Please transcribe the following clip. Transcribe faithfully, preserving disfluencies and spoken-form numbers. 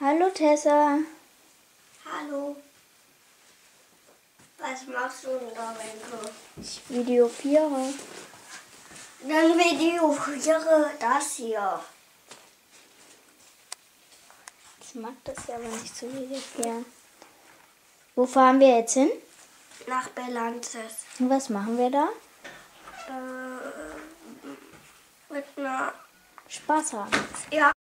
Hallo Tessa. Hallo. Was machst du denn da, Wenke? Ich videofiere. Dann videofiere das hier. Ich mag das ja aber nicht so videofieren. Wo fahren wir jetzt hin? Nach Belanzes. Und was machen wir da? Äh, mit einer... Spaß haben. Ja.